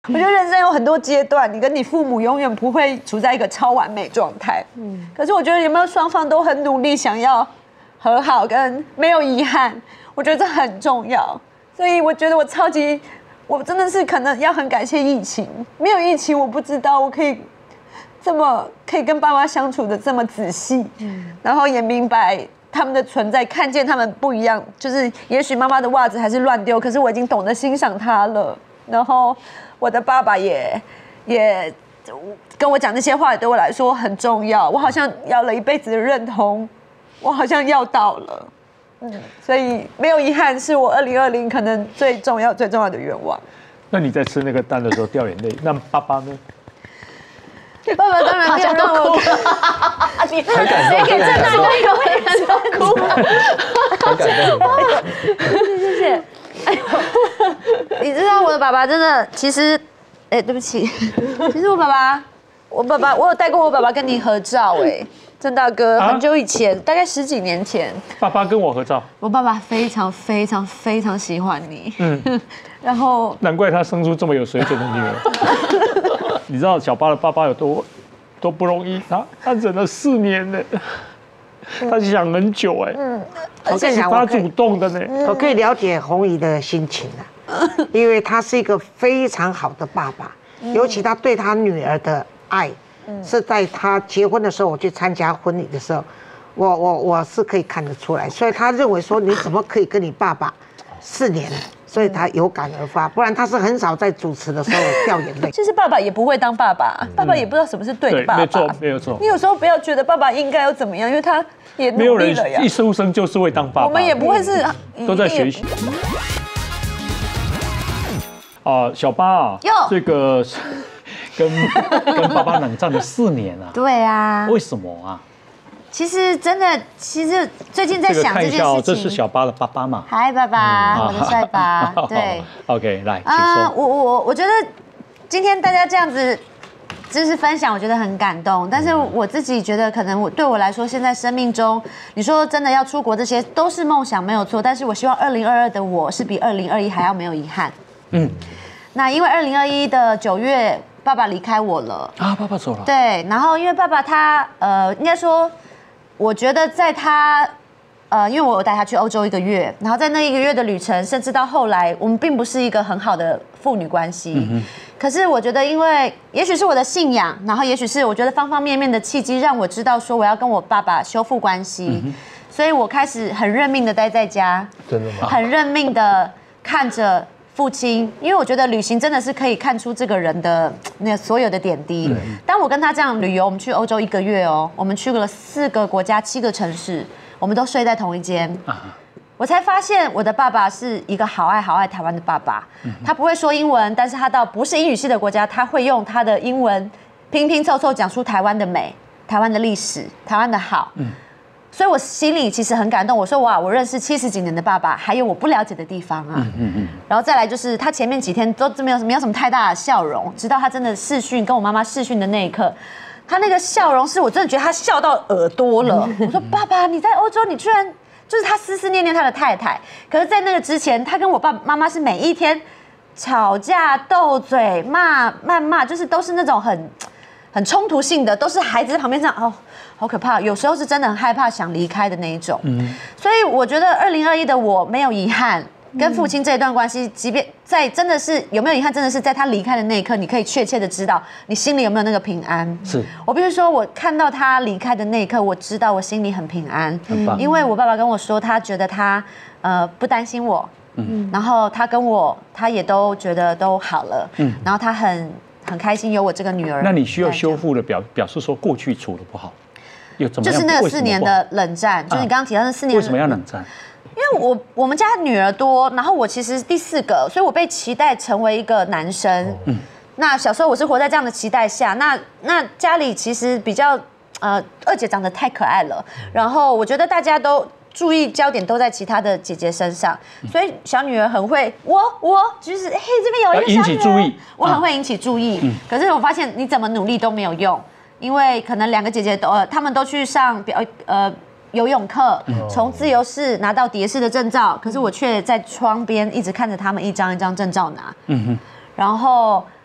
我觉得人生有很多阶段，你跟你父母永远不会处在一个超完美状态。可是我觉得有没有双方都很努力，想要和好跟没有遗憾，我觉得这很重要。所以我觉得我真的是可能要很感谢疫情，没有疫情我不知道我可以跟爸妈相处的这么仔细，然后也明白他们的存在，看见他们不一样，就是也许妈妈的袜子还是乱丢，可是我已经懂得欣赏他了。然后我的爸爸也跟我讲那些话，对我来说很重要。我好像要了一辈子的认同，我好像要到了，所以没有遗憾是我2020可能最重要的愿望。 那你在吃那个蛋的时候掉眼泪，那爸爸呢？ 爸爸当然没有让我你很感动， 给郑大哥一个会很哭， 很感动。 谢谢。哎呦，你知道我的爸爸真的，其实，对不起，其实我有带过我爸爸跟你合照，郑大哥，很久以前，大概10几年前， 爸爸跟我合照， 我爸爸非常非常非常喜欢你，然后难怪他生出这么有水准的女儿。你知道小巴的爸爸有多不容易，他忍了4年呢，他想很久而且是他主动的呢。 我可以了解红姨的心情因为他是一个非常好的爸爸，尤其他对他女儿的爱，是在他结婚的时候，我去参加婚礼的时候，我是可以看得出来，所以他认为说你怎么可以跟你爸爸4年？所以他有感而发，不然他是很少在主持的时候掉眼泪。 其实爸爸也不会当爸爸，爸爸也不知道什么是对的爸爸。 没有错。 你有时候不要觉得爸爸应该要怎么样，因为他也没有人努力了呀。 一出生就是会当爸爸， 我们也不会是都在学习。小巴啊，这个跟爸爸冷战了4年啊。 对啊。 为什么啊？ 其实最近在想这件事情。 这是小巴的爸爸嘛？ 嗨，爸爸，我的帅爸。对。 OK， 来，请说。 我觉得今天大家这样子就是分享，我觉得很感动。但是我自己觉得，可能对我来说，现在生命中，你说真的要出国，这些都是梦想，没有错。但是我希望2022的我是比2021还要没有遗憾。那因为2021的9月，爸爸离开我了。 爸爸走了。 对，然后因为爸爸他应该说。我觉得在他，因为我有带他去欧洲1个月，然后在那1个月的旅程，甚至到后来，我们并不是一个很好的父女关系。可是我觉得，因为也许是我的信仰，然后也许是我觉得方方面面的契机，让我知道说我要跟我爸爸修复关系，所以我开始很认命的待在家， 真的吗？ 很认命的看着父亲，因为我觉得旅行真的是可以看出这个人的那所有的点滴。当我跟他这样旅游，我们去欧洲1个月我们去了4个国家7个城市，我们都睡在同一间。我才发现我的爸爸是一个好爱台湾的爸爸。他不会说英文，但是他到不是英语系的国家，他会用他的英文拼拼凑凑讲出台湾的美、台湾的历史、台湾的好。所以我心里其实很感动。我说哇，我认识70几年的爸爸，还有我不了解的地方啊。然后再来就是他前面几天都没有什么太大的笑容，直到他真的视讯跟我妈妈视讯的那一刻，他那个笑容是我真的觉得他笑到耳朵了。我说爸爸，你在欧洲，你居然就是他思思念念他的太太。可是，在那个之前，他跟我爸爸妈妈是每一天吵架、斗嘴、谩骂，就是都是那种很冲突性的，都是孩子在旁边这样好可怕。有时候是真的很害怕，想离开的那一种。所以我觉得2021的我没有遗憾，跟父亲这一段关系，即便在真的是有没有遗憾，真的是在他离开的那一刻，你可以确切的知道你心里有没有那个平安。 是我必须说，我看到他离开的那一刻，我知道我心里很平安，因为我爸爸跟我说，他觉得他不担心我，然后他也都觉得都好了，然后他很开心有我这个女儿。 那你需要修复的表示说过去处的不好，有怎么样？ 就是那个4年的冷战，就是你刚刚提到那4年。 为什么要冷战？ 因为我们家女儿多，然后我其实第4个，所以我被期待成为一个男生。那小时候我是活在这样的期待下，那家里其实比较二姐长得太可爱了，然后我觉得大家都注意焦点都在其他的姐姐身上，所以小女儿很会，我就是这边有一个小女儿， 引起注意， 我很会引起注意。可是我发现你怎么努力都没有用，因为可能2个姐姐她们都去上游泳课，从自由式拿到蝶式的证照，可是我却在窗边一直看着她们一张一张证照拿。然后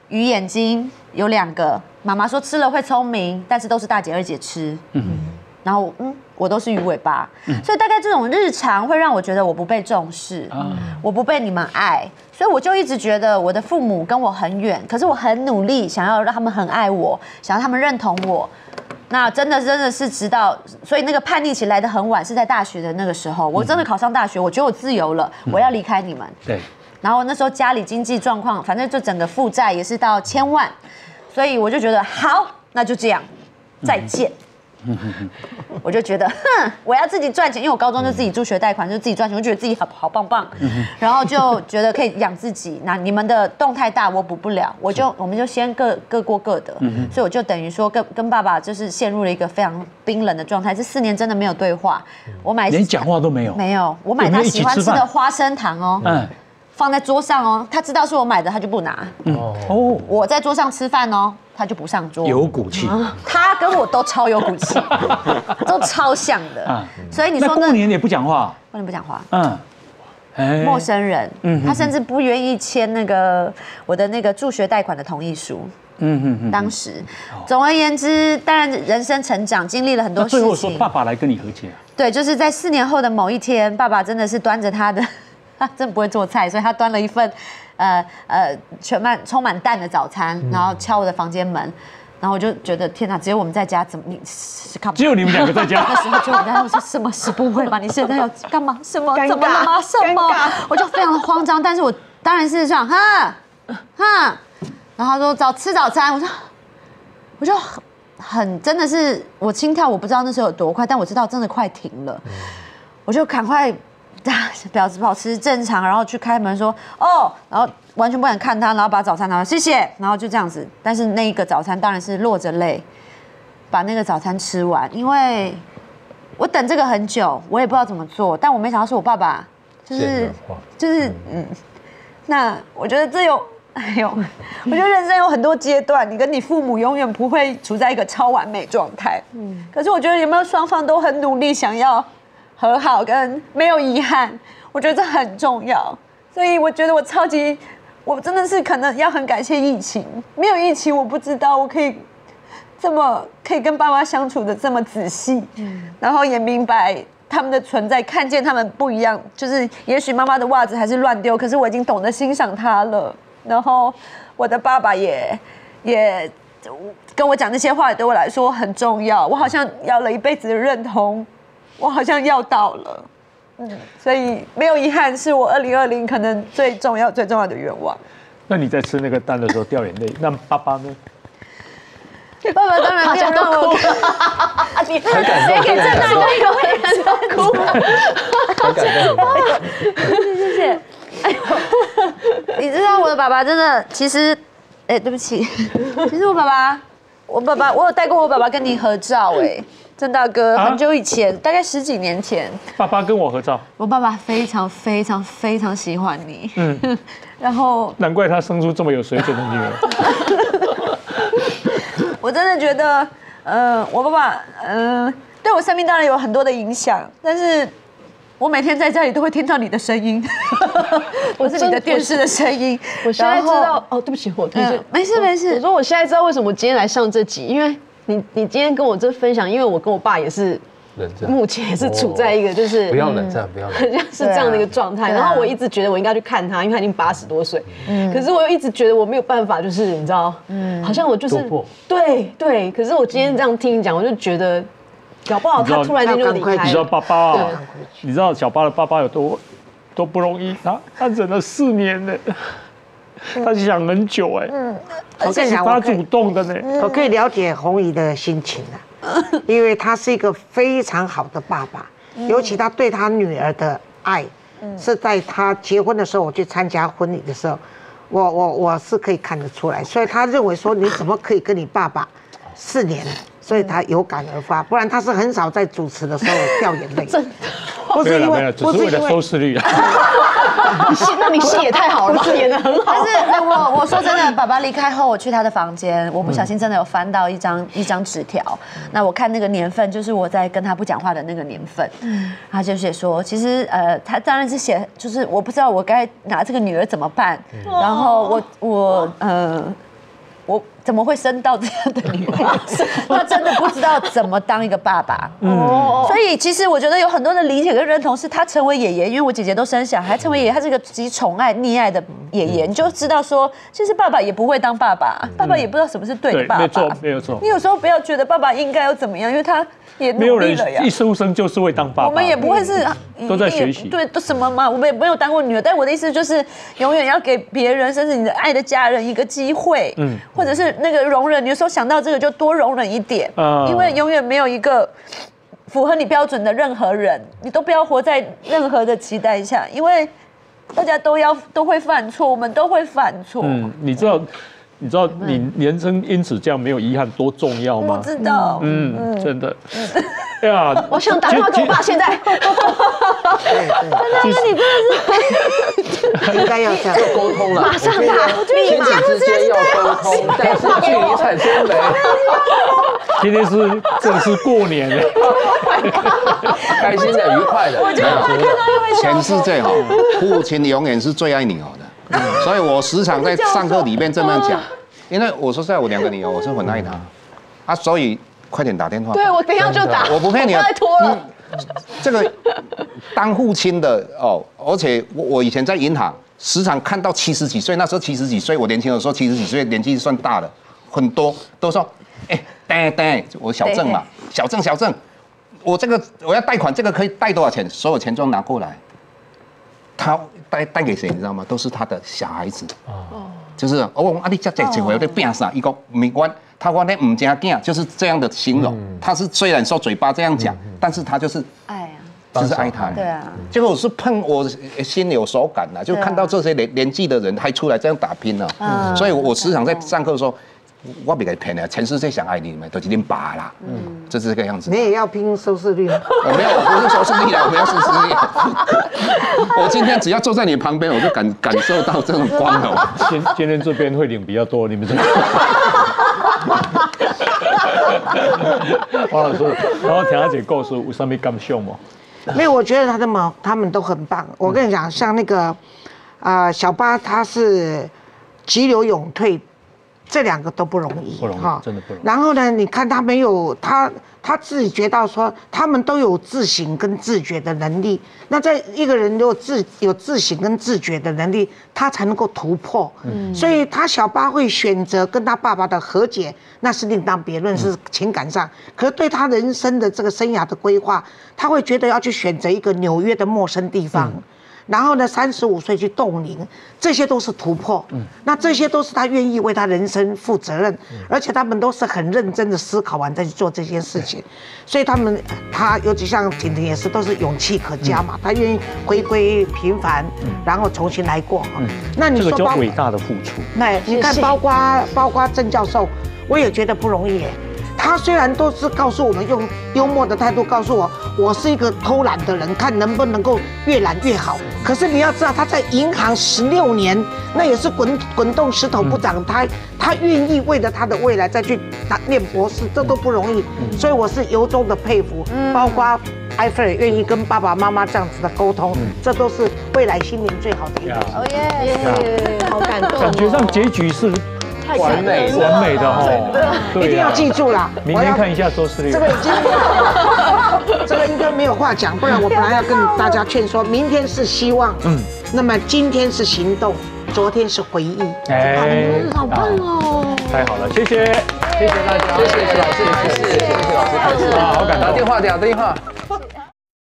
鱼眼睛有2个，妈妈说吃了会聪明，但是都是大姐二姐吃。然后我都是鱼尾巴，所以大概这种日常会让我觉得我不被重视，我不被你们爱，所以我就一直觉得我的父母跟我很远，可是我很努力想要让他们很爱我，想要他们认同我。那真的是直到，所以那个叛逆期来得很晚，是在大学的那个时候，我真的考上大学，我觉得我自由了，我要离开你们。 对。 然后那时候家里经济状况，反正就整个负债也是到1000万，所以我就觉得好，那就这样，再见。我就觉得，我要自己赚钱，因为我高中就自己助学贷款，就自己赚钱，我觉得自己好棒棒，然后就觉得可以养自己。那你们的洞太大，我补不了，我们就先各过各的，所以我就等于说跟爸爸就是陷入了一个非常冰冷的状态。这4年真的没有对话，我买连讲话都没有， 没有，我买他喜欢吃的花生糖哦，放在桌上哦，他知道是我买的，他就不拿。我在桌上吃饭哦，他就不上桌。 有骨气。 他跟我都超有骨气，都超像的。所以你说过年也不讲话？ 过年不讲话。 陌生人。他甚至不愿意签我的那个助学贷款的同意书。当时，总而言之，当然人生成长经历了很多事情。 最后说爸爸来跟你和解啊？ 对，就是在4年后的某一天，爸爸真的是端着他的。他真不会做菜，所以他端了一份，充满蛋的早餐，然后敲我的房间门，然后我就觉得天哪，只有我们在家，怎么你是干嘛？ 只有你们2个在家。 那时候只有我们在家，我说什么事不会吧？你现在要干嘛？什么？怎么了吗？什么？我就非常的慌张，但是我当然是想然后他说吃早餐，我就很真的是我心跳，我不知道那时候有多快，但我知道真的快停了，我就赶快。保持正常，然后去开门说然后完全不敢看他，然后把早餐拿来，谢谢，然后就这样子。但是那一个早餐当然是落着泪把那个早餐吃完，因为我等这个很久，我也不知道怎么做，但我没想到是我爸爸，那我觉得我觉得人生有很多阶段，你跟你父母永远不会处在一个超完美状态，可是我觉得有没有双方都很努力想要和好跟没有遗憾，我觉得这很重要。所以我觉得我真的是可能要很感谢疫情，没有疫情我不知道我可以跟爸妈相处的这么仔细，然后也明白他们的存在，看见他们不一样，就是也许妈妈的袜子还是乱丢，可是我已经懂得欣赏他了。然后我的爸爸也跟我讲那些话，对我来说很重要。我好像要了一辈子的认同。我好像要到了，所以没有遗憾，是我2020可能最重要的愿望。 那你在吃那个蛋的时候掉眼泪，那爸爸呢？ 爸爸当然没有让我你很感动， 给正大哥一个位置哭， 很感动， 谢谢。哎呦，你知道我的爸爸真的，其实，对不起，其实我有带过我爸爸跟你合照，郑大哥，很久以前，大概10几年前， 爸爸跟我合照。 我爸爸非常非常非常喜欢你，然后难怪他生出这么有水准的女儿。 我真的觉得，我爸爸，对我生命当然有很多的影响，但是我每天在家里都会听到你的声音，我是你的电视的声音。 我现在知道，对不起，我没事。 我说我现在知道为什么我今天来上这集，因为你今天跟我这分享，因为我跟我爸也是目前也是处在一个就是不要冷战，不要冷战， 像是这样的一个状态。然后我一直觉得我应该去看他，因为他已经80多岁，可是我又一直觉得我没有办法，就是你知道，好像我就是对。可是我今天这样听你讲，我就觉得，搞不好他突然间就离开了。 你知道爸爸啊？你知道小巴的爸爸有多不容易？他忍了4年呢。他想很久我跟你讲， 他主动的呢。 我可以了解红姨的心情因为他是一个非常好的爸爸，尤其他对他女儿的爱，是在他结婚的时候，我去参加婚礼的时候，我是可以看得出来，所以他认为说你怎么可以跟你爸爸4年，所以他有感而发，不然他是很少在主持的时候掉眼泪。 不是因为，只是为了收视率那你戏也太好了吧，演得很好。 但是我说真的，爸爸离开后，我去他的房间，我不小心真的有翻到一张纸条。那我看那个年份，就是我在跟他不讲话的那个年份。他就写说，其实他当然是写，就是我不知道我该拿这个女儿怎么办。然后我怎么会生到这样的女儿？他真的不知道怎么当一个爸爸。所以其实我觉得有很多的理解跟认同，是他成为爷爷，因为我姐姐都生小孩，成为爷爷，他是个极宠爱溺爱的爷爷，你就知道说，其实爸爸也不会当爸爸，爸爸也不知道什么是对的爸爸。 没错，没有错。 你有时候不要觉得爸爸应该要怎么样，因为他也没有人努力了呀。 一出生就是会当爸爸， 我们也不会是都在学习， 对，都什么嘛，我们也没有当过女儿。但我的意思就是，永远要给别人，甚至你的爱的家人一个机会，或者是那个容忍。有时候想到这个就多容忍一点，因为永远没有一个符合你标准的任何人，你都不要活在任何的期待下，因为大家都会犯错，我们都会犯错。 你知道你人生因此这样没有遗憾多重要吗？ 我知道， 真的。哎呀， 我想打电话给我爸，现在。 真的，你真的应该要这样沟通了， 马上打， 我觉得亲子之间要沟通，但是距离产生美。 今天是正是过年了， 开心的、愉快的。 我觉得我看到一位全世界哈，父亲永远是最爱女儿的，所以我时常在上课里面这么讲，因为我说实在，我2个女儿，我是很爱她，啊，所以快点打电话。 对，我等一下就打， 我不骗你啊， 不再拖了。 这个当父亲的哦，而且我以前在银行时常看到70几岁，那时候70几岁，我年轻的时候70几岁，年纪算大了，很多都说，等，我小郑嘛，小郑，我这个我要贷款，这个可以贷多少钱？所有钱都拿过来，他贷给谁？你知道吗？都是他的小孩子。就是我讲你这我有在变啥？一个没关，他说那唔加囝，就是这样的形容。他是虽然说嘴巴这样讲，但是他就是爱啊， 就是爱他。 对啊。 结果我是碰我心有所感了，就看到这些年纪的人还出来这样打拼了。所以我时常在上课说。我别给骗了，全世界想爱你们都已经爸啦，就是这个样子。 你也要拼收视率？ 没有，不是收视率啦，我们要收视率。我今天只要坐在你旁边，我就感受到这种光荣。 今天这边会领比较多，你们这。黄老师，然后听阿姐告诉有什么感受吗？ 没有，我觉得他们都很棒。我跟你讲，像那个小八，他是急流勇退。这2个都不容易， 不容易，真的不容易。 然后呢，你看他没有他自觉到说，他们都有自省跟自觉的能力。那在一个人如果有自省跟自觉的能力，他才能够突破。所以他小八会选择跟他爸爸的和解，那是另当别论，是情感上。可是对他人生的这个生涯的规划，他会觉得要去选择一个纽约的陌生地方。然后呢，35岁去冻龄，这些都是突破。那这些都是他愿意为他人生负责任，而且他们都是很认真的思考完再去做这件事情。所以他尤其像婷婷也是，都是勇气可嘉嘛。他愿意回归平凡，然后重新来过。那你说这个叫伟大的付出。 那你看，包括郑教授，我也觉得不容易耶。他虽然都是告诉我们用幽默的态度告诉我是一个偷懒的人，看能不能够越懒越好。可是你要知道，他在银行16年，那也是滚动石头不长胎。他愿意为了他的未来再去念博士，这都不容易。所以我是由衷的佩服，包括艾菲尔愿意跟爸爸妈妈这样子的沟通，这都是未来新年最好的一件事。 哦耶， 好感动， 感觉上结局是。完美的哦， 一定要记住啦！ 明天看一下收视率。 这个已经，这个应该没有话讲，不然我本来要跟大家劝说，明天是希望，那么今天是行动，昨天是回忆。 好棒哦！ 太好了，谢谢大家， 谢谢老师，谢谢老师， 好感动， 打电话。